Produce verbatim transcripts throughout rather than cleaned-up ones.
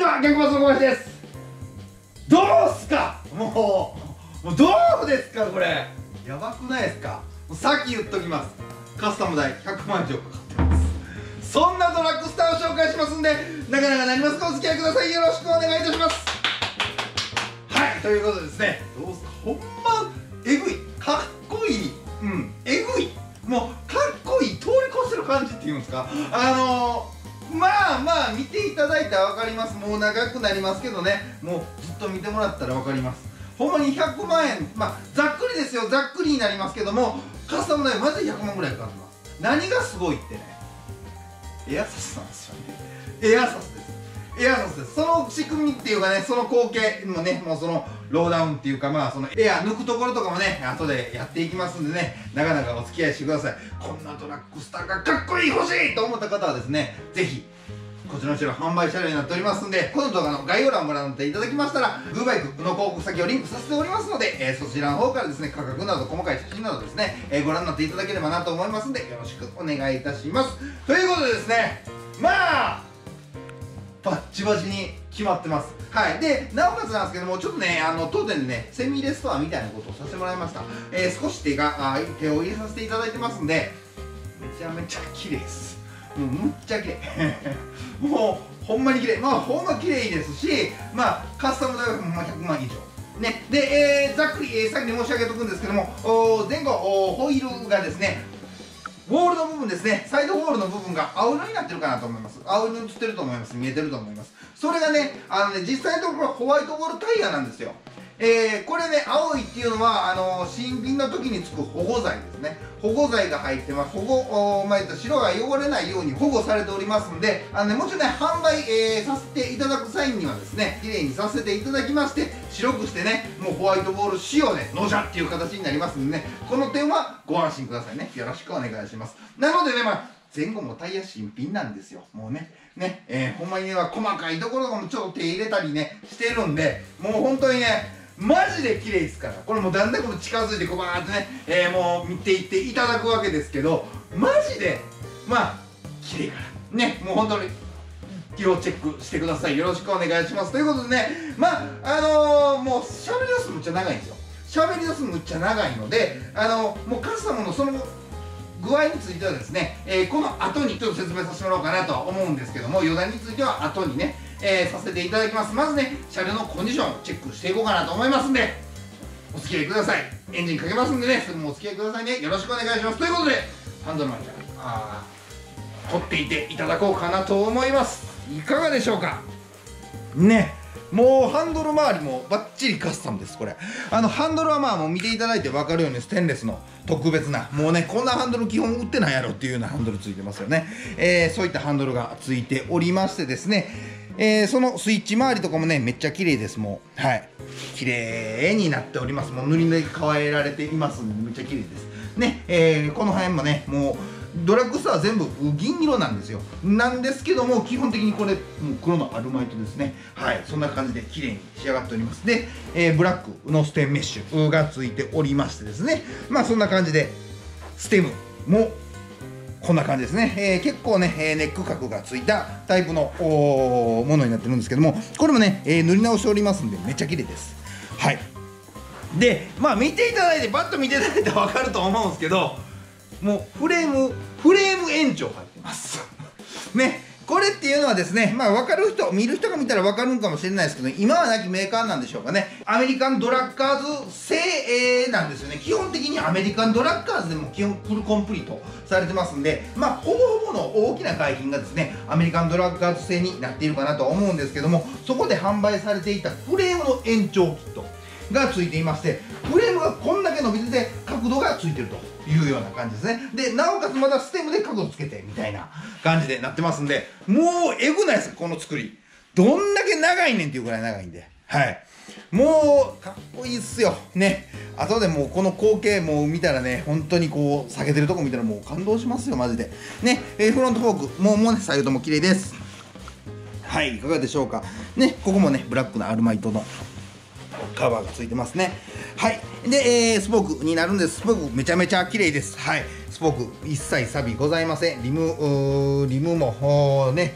は、逆バスの小林です。どうすか、もうもうどうですか、これやばくないですか。もうさっき言っときます、カスタム代ひゃくまん以上かかってます。そんなドラッグスターを紹介しますんで、なかなかなりますか、お付き合いください。よろしくお願いいたします。はい、ということでですね、どうすか、ほんまえぐい、かっこいい、うん、えぐい、もうかっこいい、通り越せる感じっていうんですか。あのー、まあまあ見ていただいたら分かります。もう長くなりますけどね、もうずっと見てもらったら分かります。ほんまにひゃくまんえん、まあざっくりですよ、ざっくりになりますけども、カスタム代マジでひゃくまんぐらいかかってます。何がすごいってね、エアサスなんですよね。エアサスです。エアサスです。その仕組みっていうかね、その光景もね、もうそのローダウンっていうか、まあそのエア抜くところとかもね、後でやっていきますんでね、なかなかお付き合いしてください。こんなドラッグスターがかっこいい、欲しいと思った方はですね、ぜひこちらの車両販売車両になっておりますんで、この動画の概要欄をご覧になっていただきましたら、グーバイクの広告先をリンクさせておりますので、えー、そちらの方からですね、価格など細かい写真などですね、えー、ご覧になっていただければなと思いますんで、よろしくお願いいたします。ということでですね、まあバッチバチに決まってます。はい。で、なおかつなんですけども、ちょっとね、あの当店でね、セミレストアみたいなことをさせてもらいました。えー、少し手があ手を入れさせていただいてますんで、めちゃめちゃ綺麗です。もうむっちゃ綺麗もうほんまに綺麗、まあほんま綺麗ですし、まあカスタム代はほんまひゃくまん以上ね。で、えー、ざっくり、えー、先に申し上げておくんですけども、お前後おホイールがですね、ウォールの部分ですね、サイドウォールの部分が青色になってるかなと思います。青色に映ってると思います。見えてると思います。それがね、あのね、実際のところホワイトウォールタイヤなんですよ。えー、これね、青いっていうのは、あのー、新品の時につく保護剤ですね。保護剤が入ってます。保護、まあ、白が汚れないように保護されておりますんで、あのね、もちろんね、販売、えー、させていただく際にはですね、綺麗にさせていただきまして、白くしてね、もうホワイトボール仕様で、のじゃっていう形になりますんでね、この点はご安心くださいね。よろしくお願いします。なのでね、まあ、前後もタイヤ新品なんですよ。もうね、ね、えー、ほんまにね、細かいところとかもちょっと手入れたりね、してるんで、もう本当にね、マジで綺麗ですから。これもうだんだんこの近づいてこうバーってね、えー、もう見ていっていただくわけですけど、マジでまあ綺麗からね、もう本当に要チェックしてください。よろしくお願いします。ということでね、まああのー、もう喋り出すのむっちゃ長いんですよ。喋り出すのむっちゃ長いので、あのー、もうカスタムのその具合についてはですね、えー、この後にちょっと説明させてもらおうかなとは思うんですけども、余談については後にね、えー、させていただきます。まずね、車両のコンディションをチェックしていこうかなと思いますんで、お付き合いください。エンジンかけますんでね、それもお付き合いくださいね。よろしくお願いします。ということで、ハンドルマンちゃん、取っていていただこうかなと思います。いかがでしょうかね。もうハンドル周りもバッチリカスタムです。これあのハンドルはまあもう見ていただいて分かるようにステンレスの特別な、もうねこんなハンドル基本売ってないやろっていうようなハンドルついてますよね。えー、そういったハンドルがついておりましてですね、えー、そのスイッチ周りとかもねめっちゃ綺麗です。もうはい綺麗になっております。もう塗り抜き変えられていますんでめっちゃ綺麗ですね。えー、この辺もねもうドラッグストアは全部銀色なんですよ。なんですけども基本的にこれもう黒のアルマイトですね。はい、そんな感じで綺麗に仕上がっております。で、えー、ブラックのステンメッシュがついておりましてですね、まあそんな感じでステムもこんな感じですね。えー、結構ね、えー、ネック角がついたタイプのものになってるんですけども、これもね、えー、塗り直しておりますんでめっちゃ綺麗です。はい。で、まあ見ていただいてバッと見ていただいて分かると思うんですけど、もうフレームフレーム延長入ってますね。これっていうのはですね、まあ分かる人見る人が見たら分かるんかもしれないですけど、今はなきメーカーなんでしょうかね。アメリカンドラッカーズ製なんですよね。基本的にアメリカンドラッカーズでも基本フルコンプリートされてますんで、まあほぼほぼの大きな海浜がですねアメリカンドラッカーズ製になっているかなとは思うんですけども、そこで販売されていたフレームの延長キットがついていまして、フレームがこんだけ伸びてて角度がついてるというような感じですね。でなおかつまだステムで角度つけてみたいな感じでなってますんで、もうえぐないですこの作り。どんだけ長いねんっていうぐらい長いんで、はいもうかっこいいっすよね。後でもうこの光景もう見たらね、本当にこう下げてるとこ見たらもう感動しますよマジでね。えー、フロントフォークもうもうね左右とも綺麗です。はい、いかがでしょうかね。ここもねブラックのアルマイトのカバーがついてますね。はい。で、えー、スポークになるんです。スポークめちゃめちゃ綺麗です。はい。スポーク一切錆びございません。リム、リムもね、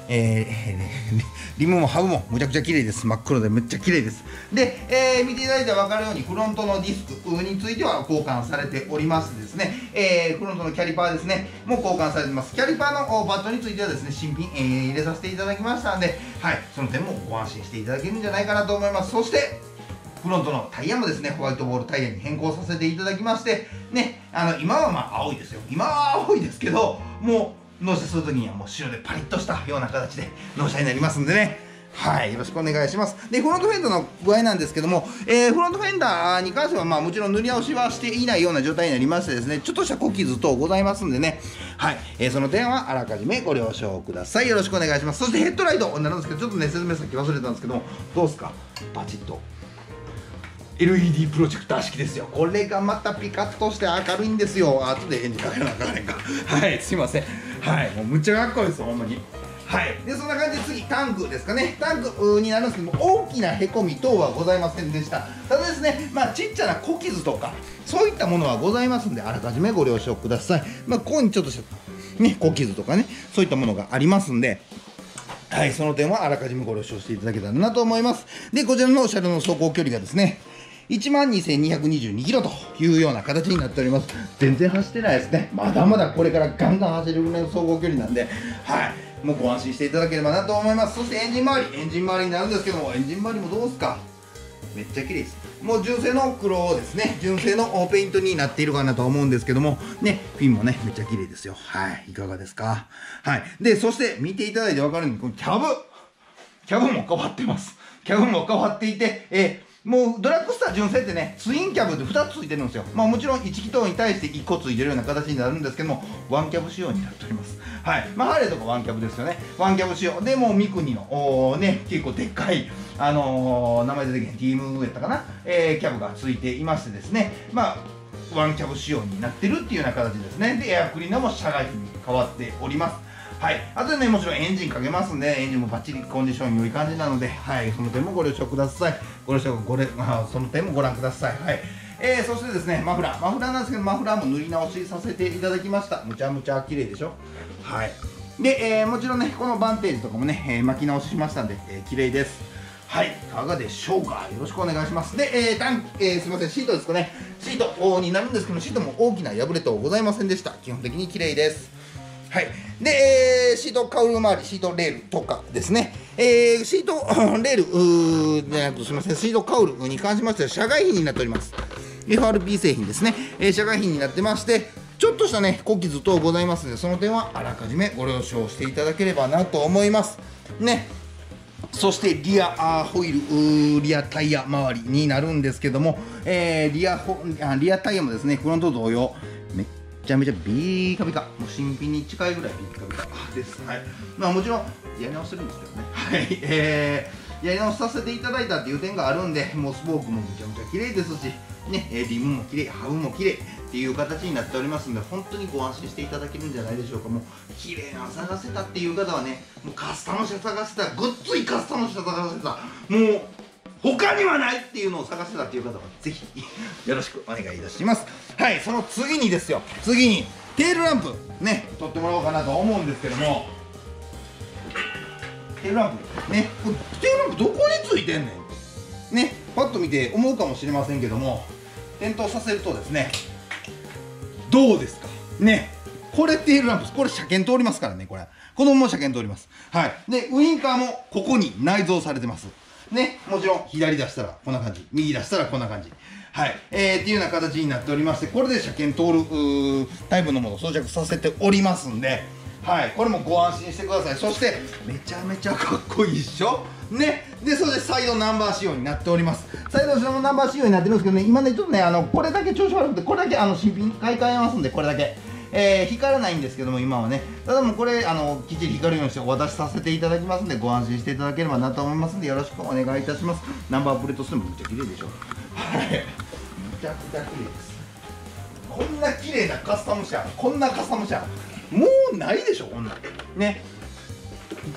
えー、リムもハブもむちゃくちゃ綺麗です。真っ黒でめっちゃ綺麗です。で、えー、見ていただいて分かるようにフロントのディスクについては交換されておりましてですね、えー、フロントのキャリパーですねもう交換されてます。キャリパーのバットについてはですね新品、えー、入れさせていただきましたので、はい、その点もご安心していただけるんじゃないかなと思います。そしてフロントのタイヤもですねホワイトボールタイヤに変更させていただきましてね、あの今はまあ青いですよ、今は青いですけど、もう納車するときにはもう白でパリッとしたような形で納車になりますんでね、はい、よろしくお願いします。でフロントフェンダーの具合なんですけども、えー、フロントフェンダーに関してはまあもちろん塗り直しはしていないような状態になりましてですね、ちょっとした小傷等ございますんでね、はい、えー、その点はあらかじめご了承ください。よろしくお願いします。そしてヘッドライトになるんですけど、ちょっとね説明先忘れたんですけども、どうですか、バチッとエルイーディー プロジェクター式ですよ。これがまたピカッとして明るいんですよ。後でエンジンかけなあかんねんか。はい、すいません。はい、もうむっちゃかっこいいですよ、ほんまに。はい、でそんな感じで次タンクですかね。タンクになるんですけども、大きなへこみ等はございませんでした。ただですね、まあちっちゃな小傷とかそういったものはございますんで、あらかじめご了承ください。まあここにちょっとしたね小傷とかね、そういったものがありますんで、はい、その点はあらかじめご了承していただけたらなと思います。でこちらの車両の走行距離がですねいちまんにせんにひゃくにじゅうにキロというような形になっております。全然走ってないですね。まだまだこれからガンガン走れるぐらいの走行距離なんで、はい、もうご安心していただければなと思います。そしてエンジン周り、エンジン周りになるんですけども、エンジン周りもどうですか、めっちゃ綺麗です。もう純正の黒ですね、純正のペイントになっているかなと思うんですけどもね、フィンもねめっちゃ綺麗ですよ。はい、いかがですか。はい、でそして見ていただいて分かるように、このキャブキャブも変わってます。キャブも変わっていて、えーもうドラッグスター純正ってね、ツインキャブでふたつついてるんですよ。まあもちろんいち気筒に対していっこついてるような形になるんですけども、ワンキャブ仕様になっております。はい。まあハーレーとかワンキャブですよね。ワンキャブ仕様でもう三国のおね、結構でっかい、あのー、名前出てけへん ティーム やったかな、えー、キャブがついていましてですね、まあワンキャブ仕様になってるっていうような形ですね。でエアクリーナーも社外品に変わっております。はい、あとでね、もちろんエンジンかけますんで、エンジンもバッチリコンディション良い感じなので、はい、その点もご了承ください。ご了承、ごれ、あ、その点もご覧ください。はい。えー、そしてですね、マフラー。マフラーなんですけど、マフラーも塗り直しさせていただきました。むちゃむちゃ綺麗でしょ。はい。で、えー、もちろんね、このバンテージとかもね、えー、巻き直ししましたんで、えー、綺麗です。はい、いかがでしょうか。よろしくお願いします。で、えー、タン、えー、すみません、シートですかね。シートになるんですけど、シートも大きな破れ等ございませんでした。基本的に綺麗です。はい、で、えー、シートカウル周り、シートレールとかですね、えー、シートレールじゃなくて、すみません、シートカウルに関しましては、社外品になっております。エフアールピー 製品ですね、えー、社外品になってまして、ちょっとしたね、小傷等ございますので、その点はあらかじめご了承していただければなと思います。ね。そしてリアホイール、リアタイヤ周りになるんですけども、えー、リアホリアタイヤもですね、フロント同様、めっちゃめちゃビーカビカ、もう新品に近いぐらいビーカビカです。はい。まあもちろんやり直してるんですけどね。はい。えー、やり直しさせていただいたっていう点があるんで、もうスポークもめちゃめちゃ綺麗ですし、ね、リムも綺麗、ハブも綺麗っていう形になっておりますので、本当にご安心していただけるんじゃないでしょうか。もう綺麗なの探せたっていう方はね、もうカスタム車探せた、ごっついカスタム車探せた、もう他にはないっていうのを探してたっていう方はぜひよろしくお願いいたします。はい、その次にですよ、次にテールランプね取ってもらおうかなと思うんですけども、テールランプね、これテールランプどこについてんねんね、パッと見て思うかもしれませんけども、点灯させるとですね、どうですかね、これテールランプ、これ車検通りますからね、これこのまま車検通ります。はい。でウインカーもここに内蔵されてますね。もちろん左出したらこんな感じ、右出したらこんな感じ、はい、えー、っていうような形になっておりまして、これで車検通るタイプのものを装着させておりますんで、はい、これもご安心してください。そしてめちゃめちゃかっこいいっしょね。でそれでサイドナンバー仕様になっております。サイドナンバー仕様になってるんですけどね、今ねちょっとね、あのこれだけ調子悪くて、これだけあの新品買い替えますんで、これだけえー、光らないんですけども、今はね、ただもうこれあのきっちり光るようにしてお渡しさせていただきますんで、ご安心していただければなと思いますんで、よろしくお願いいたします。ナンバープレート数もめっちゃ綺麗でしょ。はい、めちゃくちゃ綺麗です。こんな綺麗なカスタム車、こんなカスタム車もうないでしょ、こんなんね。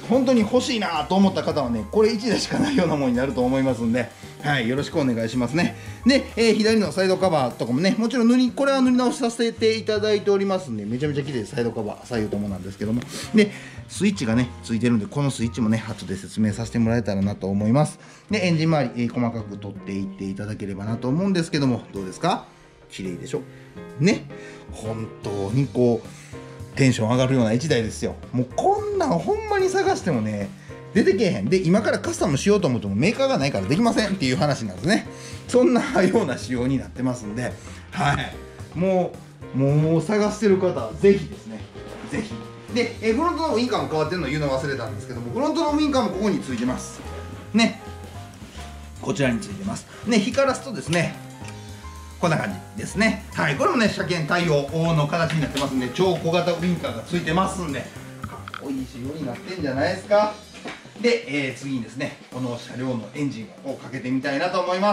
本当に欲しいなと思った方はね、これいちだいしかないようなものになると思いますんで、はい、よろしくお願いしますね。で、えー、左のサイドカバーとかもね、もちろん塗り、これは塗り直しさせていただいておりますんで、めちゃめちゃ綺麗でサイドカバー、左右ともなんですけども、で、スイッチがね、ついてるんで、このスイッチもね、後で説明させてもらえたらなと思います。で、エンジン周り、えー、細かく取っていっていただければなと思うんですけども、どうですか？綺麗でしょ？ね、本当にこう、テンション上がるようないちだいですよ。もうこんなんほんまに探してもね、出てけえへん。で、今からカスタムしようと思ってもメーカーがないからできませんっていう話なんですね。そんなような仕様になってますんで、はい。もう、もう探してる方はぜひですね、ぜひ。で、えフロントのウインカーも変わってるの言うの忘れたんですけども、フロントのウインカーもここについてます。ね。こちらについてます。ね、光らすとですね、こんな感じですね。はい、これもね、車検対応の形になってますんで、超小型ウインカーがついてますんで、かっこいい仕様になってんじゃないですか。で、えー、次にですね、この車両のエンジンをかけてみたいなと思います。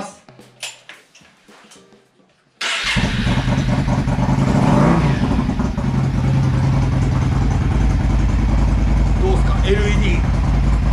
どうですか エルイーディー。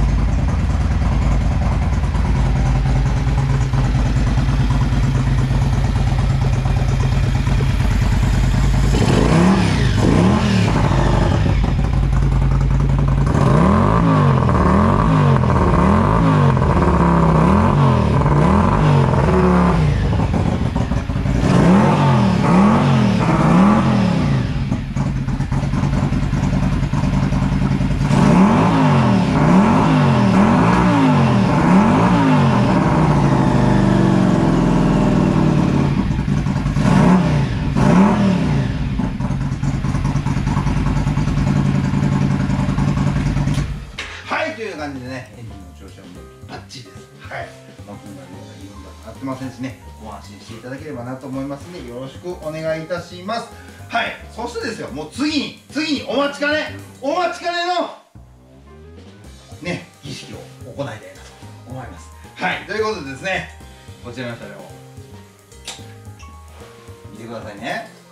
感じでね、エンジンの調子はもうバッチリです。はい。まあ、こんなような色になってませんしね、ご安心していただければなと思いますので、よろしくお願いいたします。はい。そしてですよ、もう次に、次にお待ちかね、お待ちかねの、ね、儀式を行いたいなと思います。はい。ということでですね、こちらの車両、見てくださいね。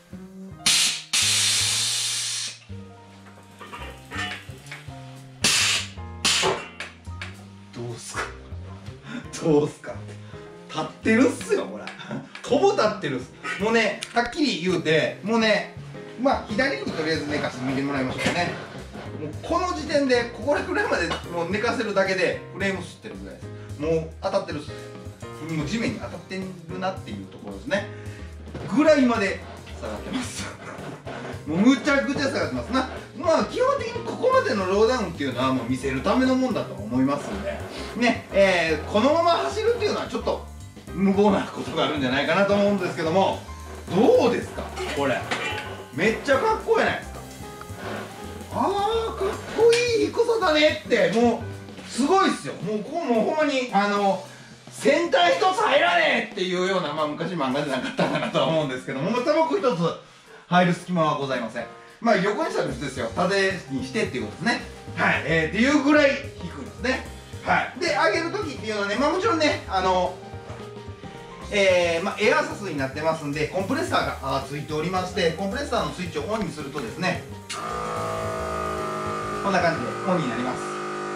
どうすかどうすか立ってるっすよ、これほぼ立ってるっす。もうね、はっきり言うて、もうね、まあ左にとりあえず寝かして見てもらいましょうかね。もうこの時点でこれくらいまでもう寝かせるだけでフレーム吸ってるぐらいです。もう当たってるっす。もう地面に当たってるなっていうところですねぐらいまで下がってますもうむちゃくちゃ下がってますな。まあ基本的にここまでのローダウンっていうのはもう見せるためのもんだと思いますんでね、えー、このまま走るっていうのはちょっと無謀なことがあるんじゃないかなと思うんですけども、どうですかこれ。めっちゃかっこいいないですか。あーかっこいい低さだねって、もうすごいっすよ。もうここもうほんまにあの先端一つ入らねえっていうような、まあ昔漫画でなかったかなとは思うんですけども、タバコ一つ入る隙間はございません。まあ横にしたら別ですよ、縦にしてっていうことですね。はい、えー、っていうぐらい低いですね。はい、で上げる時っていうのはね、まあもちろんね、あのえーまあ、エアーサスになってますんで、コンプレッサーがあーついておりまして、コンプレッサーのスイッチをオンにするとですね、こんな感じでオンになります。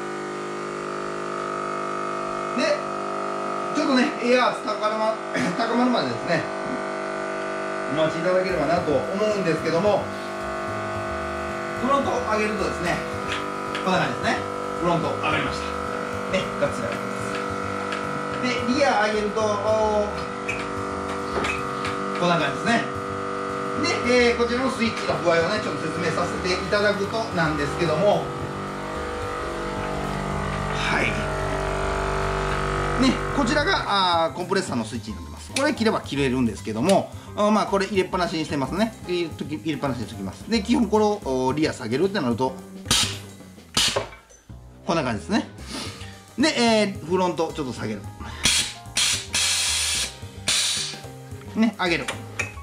でちょっとね、エアース高ま高まるまでですね、お待ちいただければなと思うんですけども、フロントを上げるとですね、こんな感じですね。フロント上がりましたね、ガッツリ上がってます。でリア上げるとこんな感じですね。で、えー、こちらのスイッチの具合をねちょっと説明させていただくとなんですけども、はいね、こちらがあコンプレッサーのスイッチになってます。これ切れば切れるんですけども、あまあこれ入れっぱなしにしてますね。入れ入れっぱなしにしておきます。で基本これをリア下げるってなるとこんな感じですね。で、えー、フロントちょっと下げるね、上げる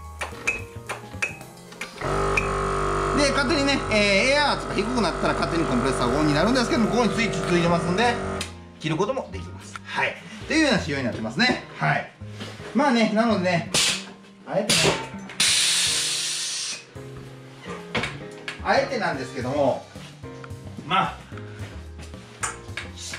で勝手にね、えー、エア圧が低くなったら勝手にコンプレッサーがオンになるんですけども、ここにスイッチついてますんで切ることもできます。はいというような仕様になってますね。はいまあね、なのでね、あえてねあえてなんですけども、まあ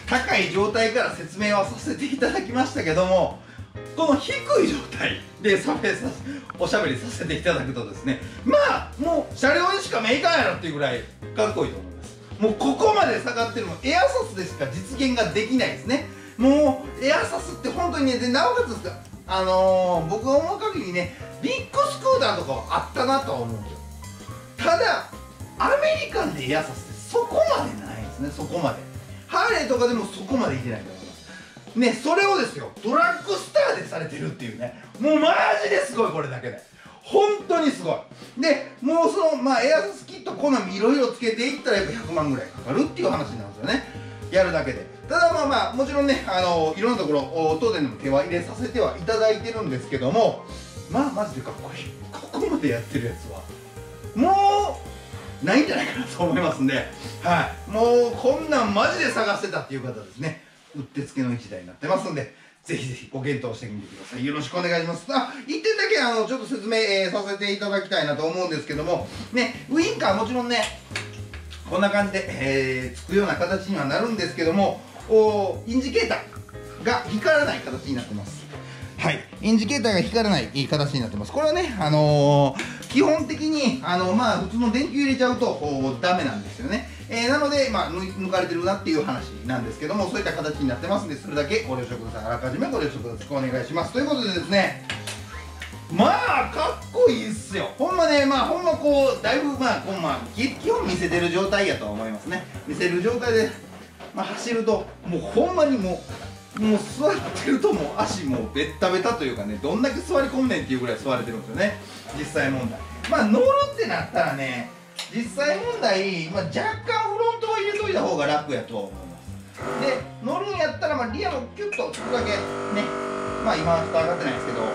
高い状態から説明はさせていただきましたけども、この低い状態でさべさおしゃべりさせていただくとですね、まあもう車両にしか目いかんやろっていうぐらいかっこいいと思います。もうここまで下がってるのエアサスでしか実現ができないですね。もうエアサスって本当にね、でなおかつですか、あのー、僕が思う限りね、ビッグスクーターとかはあったなとは思うんですよ。ただアメリカンでエアサスってそこまでないんですね。そこまでハーレーとかでもそこまでいってないと思いますね。それをですよ、ドラッグスターでされてるっていうね、もうマジですごい。これだけで本当にすごい。でもうそのまあエアサスキット好みいろいろつけていったらやっぱひゃくまんぐらいかかるっていう話なんですよね、やるだけで。ただまあまあもちろんね、あのいろんなところ当店でも手は入れさせてはいただいてるんですけども、まあマジでかっこいい。ここまでやってるやつはもうないんじゃないかなと思いますんで、はい、もうこんなんマジで探してたっていう方ですね、うってつけの一台になってますんで、ぜひぜひご検討してみてください。よろしくお願いします。あ、一点だけあのちょっと説明、えー、させていただきたいなと思うんですけどもね、ウインカーもちろんねこんな感じで、えー、つくような形にはなるんですけども、おインジケーターが光らない形になってます。はい、インジケーターが光らない形になってます。これはね、あのー、基本的にあの、まあ、普通の電球入れちゃうとダメなんですよね。えー、なので、まあ、抜かれてるなっていう話なんですけども、そういった形になってますんで、それだけご了承ください。あらかじめご了承ください。お願いします。ということでですね、まあかっこいいっすよ。ほんまね、まあほんまこうだいぶまあこんま基本見せてる状態やとは思いますね。見せる状態で、まあ、走るともうほんまにもうもう座ってるともう足もうベッタベタというかね、どんだけ座り込むねんっていうぐらい座れてるんですよね、実際問題。まあ乗るってなったらね、実際問題、まあ、若干フロントは入れといた方が楽やとは思います。で乗るんやったら、まあ、リアもキュッとちょっとだけね、まあ今はちょっと上がってないですけど、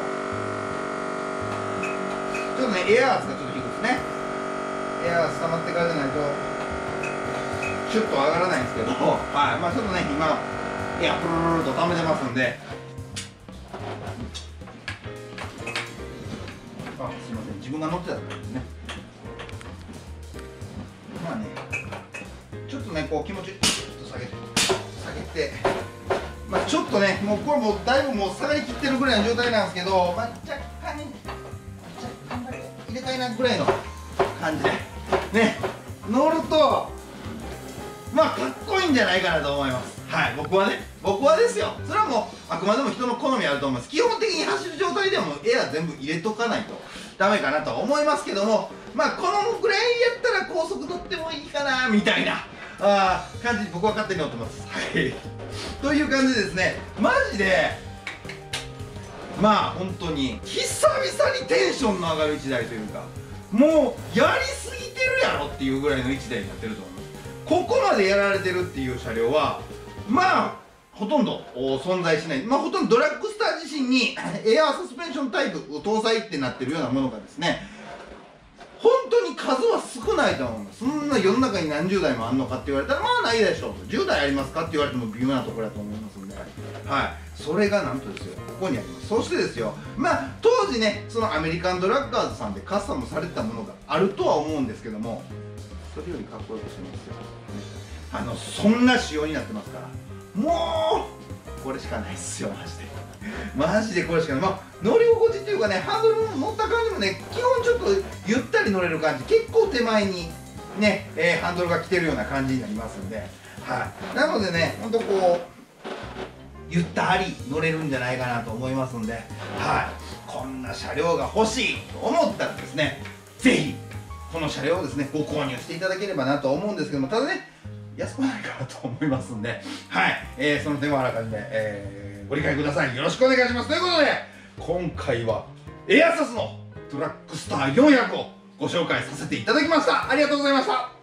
ちょっとね、エアースがちょっと低いですね。エアース溜まってからじゃないとシュッと上がらないんですけど、はい、まあちょっとね、今エアプルルルと溜めてますんで、あ、すいません、自分が乗ってたんですね。まあね、ちょっとね、こう気持ちちょっと下げて下げて、まあちょっとね、もうこれもうだいぶもう下がりきってるぐらいの状態なんですけど、まあ若干ね、入れたいなぐらいの感じでね、乗るとまあかっこいいんじゃないかなと思います。はい、僕はね、僕はですよ。それはもうあくまでも人の好みあると思います。基本的に走る状態でもエア全部入れとかないとダメかなとは思いますけども、まあこのぐらいやったら高速乗ってもいいかなみたいなあ感じに僕は勝手に乗ってます。はいという感じでですね、マジでまあ本当に久々にテンションの上がるいちだいというか、もうやりすぎてるやろっていうぐらいのいちだいになってると思います。ここまでやられてるっていう車両はまあほとんど存在しない、まあほとんどドラッグスター自身にエアーサスペンションタイプを搭載ってなってるようなものがですね、本当に数は少ないと思います。そんな世の中に何十台もあんのかって言われたらまあないでしょう。じゅうだいありますかって言われても微妙なところだと思いますんで、はい、それがなんとですよ、ここにあります。そしてですよ、まあ当時ね、そのアメリカンドラッガーズさんでカスタムされてたものがあるとは思うんですけども、それよりかっこよくしてますよ。あのそんな仕様になってますから、もうこれしかないっすよ、マジでマジでこれしかない。まあ乗り心地っていうかね、ハンドル乗った感じもね、基本ちょっとゆったり乗れる感じ、結構手前にね、えー、ハンドルが来てるような感じになりますんで、はい、なのでね、ほんとこうゆったり乗れるんじゃないかなと思いますんで、はい、こんな車両が欲しいと思ったらですね、ぜひこの車両をですねご購入していただければなと思うんですけども、ただね安くないかなと思いますんで、はい、えー、その点はあらかじめ、えー、ご理解ください。よろしくお願いします。ということで今回はエアサスのドラッグスターよんひゃくをご紹介させていただきました。ありがとうございました。